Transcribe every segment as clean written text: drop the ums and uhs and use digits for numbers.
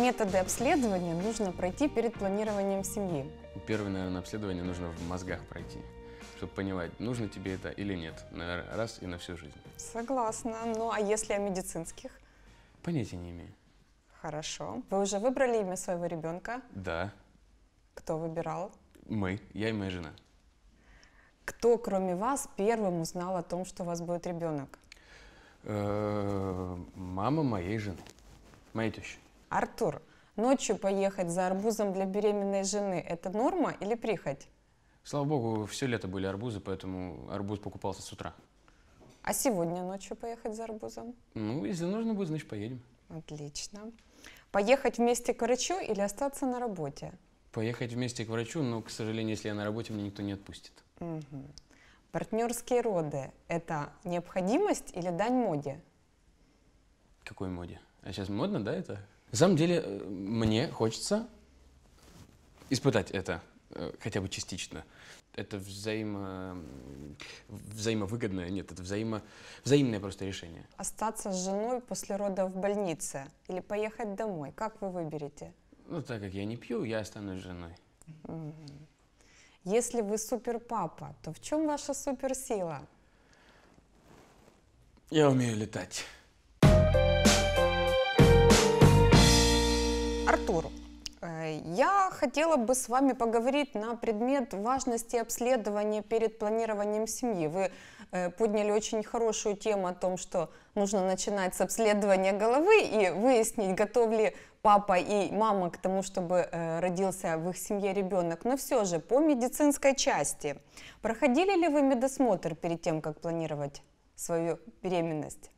методы обследования нужно пройти перед планированием семьи? Первое, наверное, обследование нужно в мозгах пройти, чтобы понимать, нужно тебе это или нет, наверное, раз и на всю жизнь. Согласна. Ну а если о медицинских? Понятия не имею. Хорошо. Вы уже выбрали имя своего ребенка? Да, Кто выбирал? мы, я и моя жена. Кто, кроме вас, первым узнал о том, что у вас будет ребенок? Мама моей жены, моей тещи. Артур, ночью поехать за арбузом для беременной жены – это норма или прихоть? Слава богу, все лето были арбузы, поэтому арбуз покупался с утра. А сегодня ночью поехать за арбузом? Ну, если нужно будет, значит, поедем. Отлично. Поехать вместе к врачу или остаться на работе? Поехать вместе к врачу, но, к сожалению, если я на работе, меня никто не отпустит. Угу. Партнерские роды – это необходимость или дань моде? Какой моде? А сейчас модно, да, это? На самом деле, мне хочется испытать это, хотя бы частично. Это взаимовыгодное, нет, это взаимное просто решение. Остаться с женой после родов в больнице или поехать домой? Как вы выберете? Ну, так как я не пью, я останусь с женой. Угу. Если вы суперпапа, то в чем ваша суперсила? Я умею летать. Артур, я хотела бы с вами поговорить на предмет важности обследования перед планированием семьи. Вы подняли очень хорошую тему о том, что нужно начинать с обследования головы и выяснить, готов ли папа и мама к тому, чтобы родился в их семье ребенок. Но все же, по медицинской части, проходили ли вы медосмотр перед тем, как планировать свою беременность?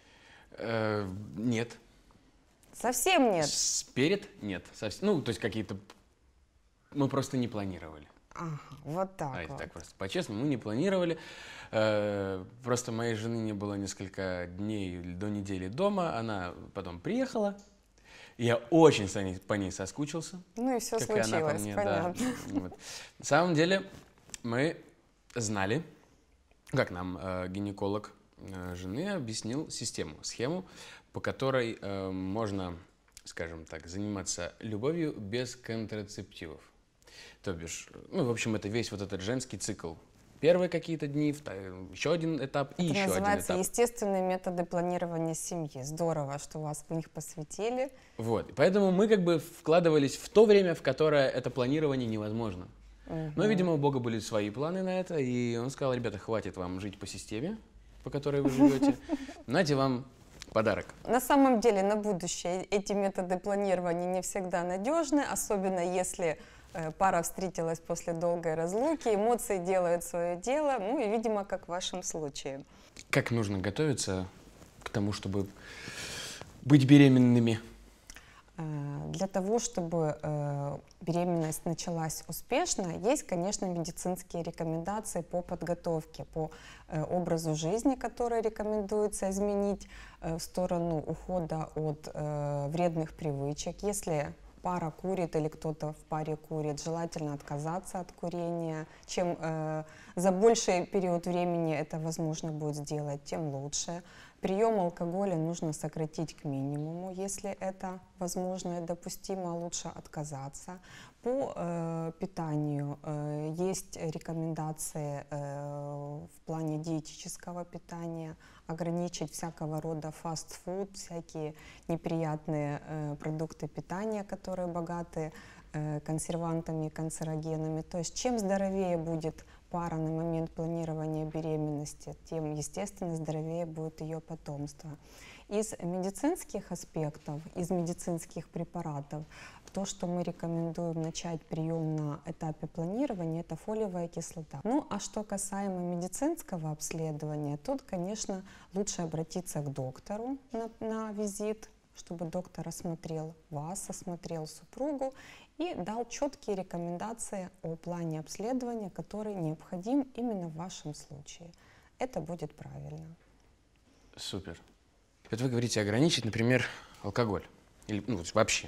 Нет. Совсем нет? Нет. Ну, то есть какие-то... Мы просто не планировали. Ага, вот так Это вот. так просто. По-честному, мы не планировали. Просто моей жены не было несколько дней до недели дома. Она потом приехала. Я очень по ней соскучился. Ну и все как и она по случилось, мне, понятно. да. Вот. На самом деле мы знали, как нам гинеколог жены объяснил схему, по которой можно, скажем так, заниматься любовью без контрацептивов. То бишь, ну, в общем, это весь вот этот женский цикл. Первые какие-то дни, еще один этап и еще один этап. Это называется естественные методы планирования семьи. Здорово, что вас в них посвятили. Вот, поэтому мы как бы вкладывались в то время, в которое это планирование невозможно. Но, видимо, у Бога были свои планы на это, и он сказал: ребята, хватит вам жить по системе, по которой вы живете, нате вам подарок. На самом деле, на будущее эти методы планирования не всегда надежны, особенно если пара встретилась после долгой разлуки, эмоции делают свое дело, ну и, видимо, как в вашем случае. Как нужно готовиться к тому, чтобы быть беременными? Для того, чтобы беременность началась успешно, есть, конечно, медицинские рекомендации по подготовке, по образу жизни, который рекомендуется изменить в сторону ухода от вредных привычек. Если пара курит или кто-то в паре курит, желательно отказаться от курения. Чем за больший период времени это возможно будет сделать, тем лучше. Прием алкоголя нужно сократить к минимуму, если это возможно и допустимо, лучше отказаться. По питанию есть рекомендации в плане диетического питания, ограничить всякого рода фастфуд, всякие неприятные продукты питания, которые богаты консервантами и канцерогенами. То есть чем здоровее будет пара на момент планирования беременности, тем, естественно, здоровее будет ее потомство. Из медицинских аспектов, из медицинских препаратов, то, что мы рекомендуем начать прием на этапе планирования, это фолиевая кислота. Ну, а что касаемо медицинского обследования, тут, конечно, лучше обратиться к доктору на визит, чтобы доктор осмотрел вас, осмотрел супругу и дал четкие рекомендации о плане обследования, который необходим именно в вашем случае. Это будет правильно. Супер. Вот вы говорите ограничить, например, алкоголь. Или вообще.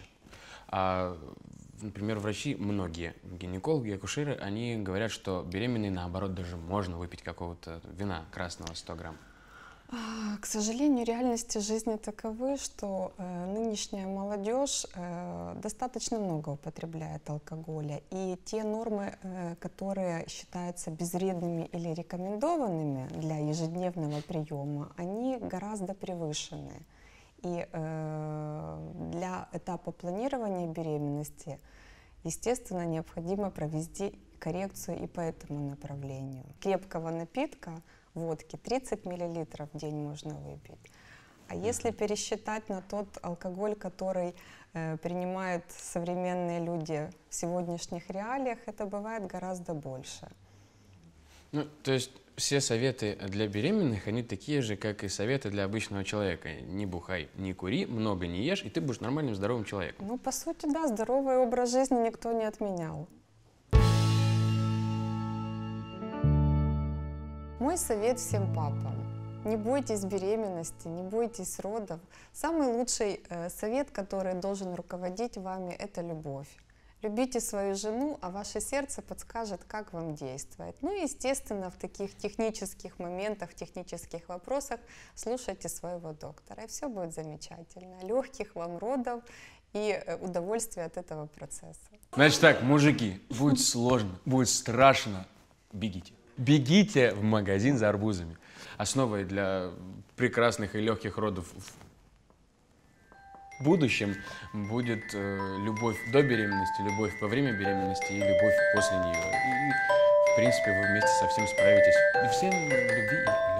Например, врачи, многие гинекологи, акушеры, они говорят, что беременной, наоборот, даже можно выпить какого-то вина красного 100 грамм. К сожалению, реальности жизни таковы, что нынешняя молодежь достаточно много употребляет алкоголя. И те нормы, которые считаются безвредными или рекомендованными для ежедневного приема, они гораздо превышены. И для этапа планирования беременности, естественно, необходимо провести коррекцию и по этому направлению. Крепкого напитка, водки, 30 мл в день можно выпить. А если пересчитать на тот алкоголь, который принимают современные люди в сегодняшних реалиях, это бывает гораздо больше. Ну, то есть все советы для беременных, они такие же, как и советы для обычного человека. Не бухай, не кури, много не ешь, и ты будешь нормальным, здоровым человеком. Ну, по сути, да, здоровый образ жизни никто не отменял. Мой совет всем папам: не бойтесь беременности, не бойтесь родов. Самый лучший совет, который должен руководить вами, это любовь. Любите свою жену, а ваше сердце подскажет, как вам действовать. Ну и, естественно, в таких технических моментах, в технических вопросах слушайте своего доктора, и все будет замечательно. Легких вам родов и удовольствия от этого процесса. Значит так, мужики, будет сложно, будет страшно, бегите. Бегите в магазин за арбузами. Основой для прекрасных и легких родов в будущем будет любовь до беременности, любовь во время беременности и любовь после нее. И, в принципе, вы вместе со всем справитесь. И всем любви.